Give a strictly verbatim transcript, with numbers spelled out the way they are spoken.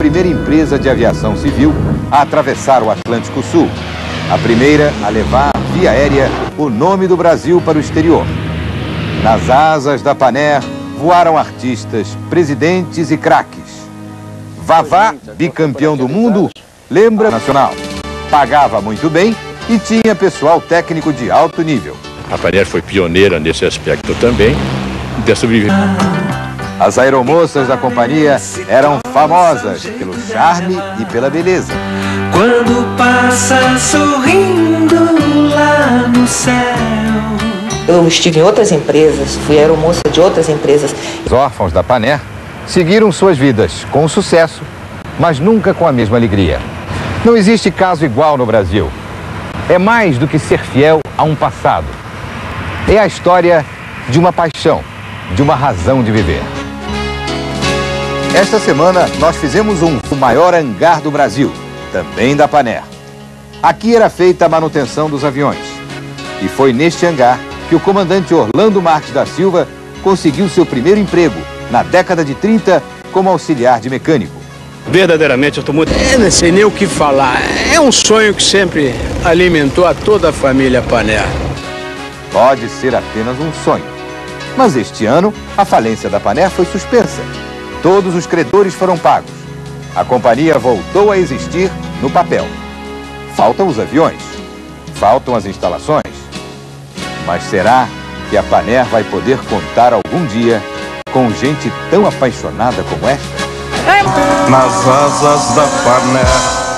primeira empresa de aviação civil a atravessar o Atlântico Sul. A primeira a levar via aérea o nome do Brasil para o exterior. Nas asas da Panair voaram artistas, presidentes e craques. Vavá, bicampeão do mundo, lembra nacional. Pagava muito bem e tinha pessoal técnico de alto nível. A Panair foi pioneira nesse aspecto também, de sobreviver. As aeromoças da companhia eram famosas pelo charme e pela beleza. Quando passa sorrindo lá no céu. Eu estive em outras empresas, fui aeromoça de outras empresas. Os órfãos da Panair seguiram suas vidas com sucesso, mas nunca com a mesma alegria. Não existe caso igual no Brasil. É mais do que ser fiel a um passado. É a história de uma paixão, de uma razão de viver. Esta semana nós fizemos um o maior hangar do Brasil, também da Panair. Aqui era feita a manutenção dos aviões. E foi neste hangar que o comandante Orlando Marques da Silva conseguiu seu primeiro emprego, na década de trinta, como auxiliar de mecânico. Verdadeiramente eu estou muito... Eu não sei nem o que falar. É um sonho que sempre alimentou a toda a família Panair. Pode ser apenas um sonho. Mas este ano, a falência da Panair foi suspensa. Todos os credores foram pagos. A companhia voltou a existir no papel. Faltam os aviões. Faltam as instalações. Mas será que a Panair vai poder contar algum dia com gente tão apaixonada como esta? Nas asas da Panair